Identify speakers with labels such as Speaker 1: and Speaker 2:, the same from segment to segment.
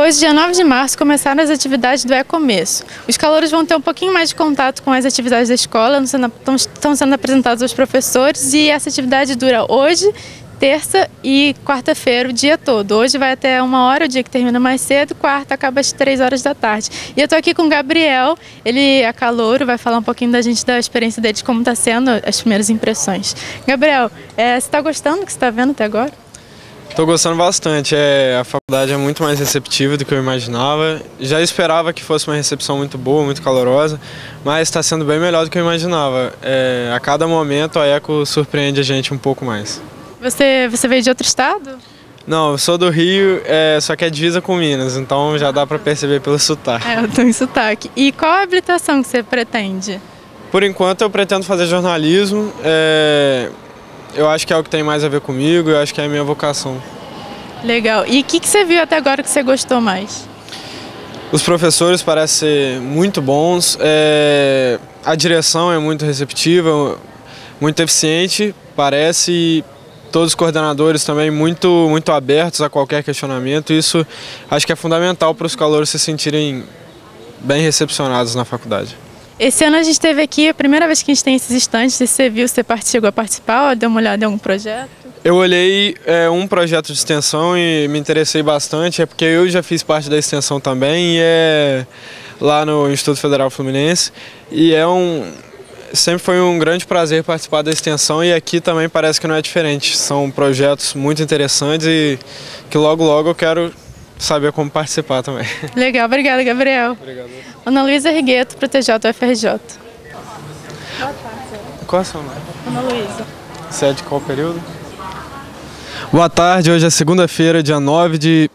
Speaker 1: Hoje, dia 9 de março, começaram as atividades do E-Começo. Os calouros vão ter um pouquinho mais de contato com as atividades da escola, estão sendo apresentados aos professores e essa atividade dura hoje, terça e quarta-feira, o dia todo. Hoje vai até 1h, o dia que termina mais cedo, quarta acaba às 3h da tarde. E eu estou aqui com o Gabriel, ele é calouro, vai falar um pouquinho da experiência dele, de como está sendo as primeiras impressões. Gabriel, você está gostando do que você está vendo até agora?
Speaker 2: Estou gostando bastante, a faculdade é muito mais receptiva do que eu imaginava. Já esperava que fosse uma recepção muito boa, muito calorosa, mas está sendo bem melhor do que eu imaginava. A cada momento a ECO surpreende a gente um pouco mais.
Speaker 1: Você veio de outro estado?
Speaker 2: Não, eu sou do Rio, só que é divisa com Minas, então já dá para perceber pelo sotaque.
Speaker 1: Eu tenho sotaque. E qual a habilitação que você pretende?
Speaker 2: Por enquanto eu pretendo fazer jornalismo. Eu acho que é o que tem mais a ver comigo, eu acho que é a minha vocação.
Speaker 1: Legal. E o que você viu até agora que você gostou mais?
Speaker 2: Os professores parecem ser muito bons, a direção é muito receptiva, muito eficiente, parece, e todos os coordenadores também muito abertos a qualquer questionamento. Isso acho que é fundamental para os calouros se sentirem bem recepcionados na faculdade.
Speaker 1: Esse ano a gente esteve aqui, a primeira vez que a gente tem esses estantes, você viu, você chegou a participar, ou deu uma olhada em algum projeto?
Speaker 2: Eu olhei um projeto de extensão e me interessei bastante, porque eu já fiz parte da extensão também, e lá no Instituto Federal Fluminense, e sempre foi um grande prazer participar da extensão, e aqui também parece que não é diferente. São projetos muito interessantes e que logo eu quero saber como participar também.
Speaker 1: Legal, obrigada, Gabriel.
Speaker 2: Obrigado.
Speaker 1: Ana Luísa Rigueto, para o TJ UFRJ. Boa tarde.
Speaker 2: Qual é o seu nome?
Speaker 1: Ana Luísa.
Speaker 2: Você é de qual período? Boa tarde, hoje é segunda-feira, dia 9 de...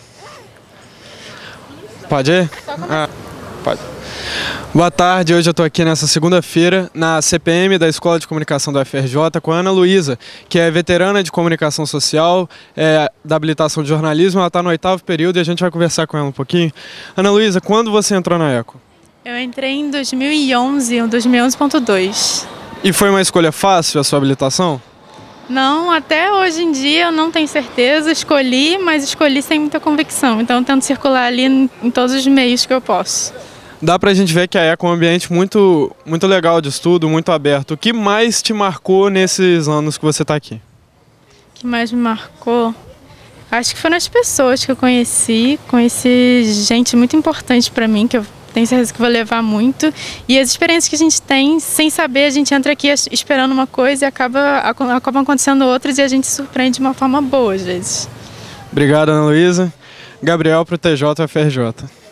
Speaker 2: Pode ir? Pode. Boa tarde, hoje eu estou aqui nessa segunda-feira na CPM da Escola de Comunicação da UFRJ com a Ana Luísa, que é veterana de comunicação social, da habilitação de jornalismo. Ela está no 8º período e a gente vai conversar com ela um pouquinho. Ana Luísa, quando você entrou na ECO?
Speaker 1: Eu entrei em 2011, 2011.2.
Speaker 2: E foi uma escolha fácil a sua habilitação?
Speaker 1: Não, até hoje em dia eu não tenho certeza, escolhi, mas escolhi sem muita convicção. Então eu tento circular ali em todos os meios que eu posso.
Speaker 2: Dá pra gente ver que a ECO é um ambiente muito legal de estudo, muito aberto. O que mais te marcou nesses anos que você está aqui?
Speaker 1: O que mais me marcou? Acho que foram as pessoas que eu conheci. Conheci gente muito importante para mim, que eu tenho certeza que vou levar muito. E as experiências que a gente tem, sem saber, a gente entra aqui esperando uma coisa e acabam acontecendo outras e a gente se surpreende de uma forma boa às vezes.
Speaker 2: Obrigado, Ana Luísa. Gabriel, para o TJ UFRJ.